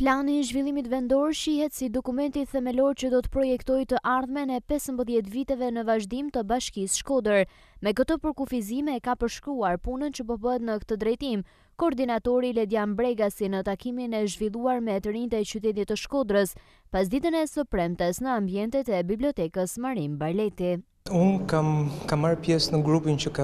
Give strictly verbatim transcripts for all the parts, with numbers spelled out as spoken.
Plani i zhvillimit vendor shihet si dokumenti themelor që do të projektojë të ardhmen e pesëmbëdhjetë viteve në vazhdim të Bashkisë Shkodër. Me këtë përkufizime e ka përshkruar punën që po bëhet në këtë drejtim koordinatori Ledian Bregasi në takimin e zhvilluar me të rinjtë e qytetit të Shkodrës, pas ditën e së premtes në ambientet e bibliotekës Marim Barleti. Unë kam, kam marrë pjesë në grupin që ka,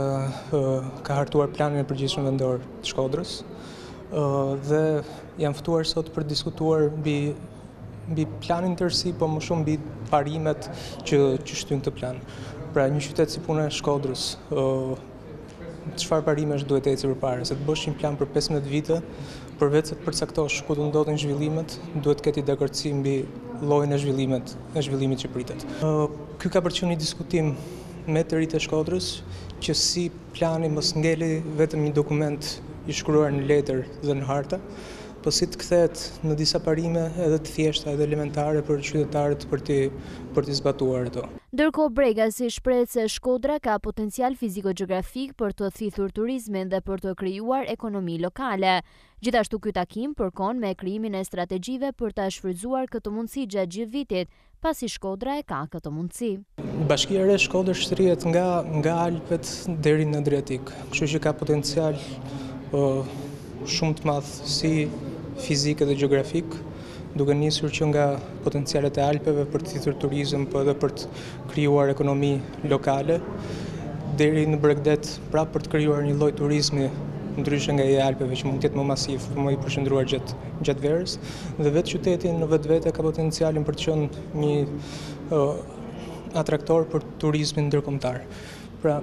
ka hartuar planin e përgjithshëm vendor të Shkodrës. Uh, dhe jam ftuar sot për diskutuar mbi mbi planin tërësi, po më shumë mbi parimet që që shtyn këtë plan. Pra një qytet si puna e Shkodrës, uh, çfarë parimesh duhet ecë përpara, se të bësh një plan për pesëmbëdhjetë vite, përveç se të përcaktosh ku do ndodhin zhvillimet, duhet të ketë dakordsi mbi llojin e zhvillimet, e zhvillimit që pritet. Uh, ky ka për qëllim një diskutim me të rinjtë e Shkodrës, që si plani mos ngeli vetëm një dokument i shkruar në letër dhe në harta, po si të kthehet në disa parime edhe të thjeshta edhe elementare për qytetarët për t'i për t'i zbatuar ato. Ndërkohë Bregasi shpreh se Shkodra ka potencial fiziko-gjeografik për të thithur turizmin dhe për të krijuar ekonomi lokale. Gjithashtu ky takim përkon me krijimin e strategjive për ta shfrytzuar këtë mundësi gjatë gjithë vitit, pasi Shkodra e ka këtë mundësi. Bashkia e Re Shkodër shtrihet nga nga Alpet deri në Adriatik, kështu që ka potencial uh, shumë të madh si fizik dhe gjeografik, duke nisur që nga potencialet e Alpeve për të thithur turizëm, po edhe për të krijuar ekonomi lokale, deri në Bregdet, prapë për të krijuar një lloj turizmi ndryshe nga i Alpeve, që mund të jetë më masiv, më i përshëndruar gjatë gjatë verës, dhe vetë qyteti në vetvete ka potencialin për të qenë një uh, atraktor për turizmin ndërkombëtar. Pra,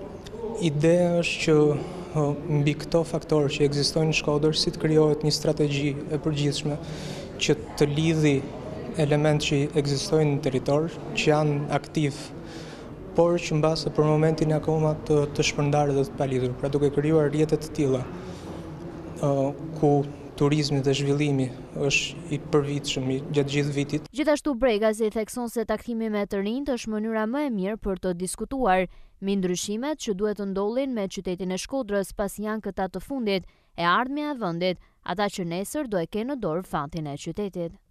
ideja është që uh, mbi këto faktorë që ekzistojnë në Shkodër, si të krijohet një strategji e përgjithshme që të lidhi elementë që ekzistojnë në territor, që janë aktiv, por që mbase për momentin akoma të, të shpërndarë dhe të palidhur, pra duke krijuar rrjete të tilla uh, ku turizmi dhe zhvillimi është i përvitshëm gjatë gjithë vitit. Gjithashtu Bregasi thekson se takimi me të rinjtë është mënyra më e mirë për të diskutuar mbi ndryshimet që duhet të ndodhin me qytetin e Shkodrës, pasi janë këta të fundit e ardhmja e vendit, ata që nesër do e kenë në dorë fatin e qytetit.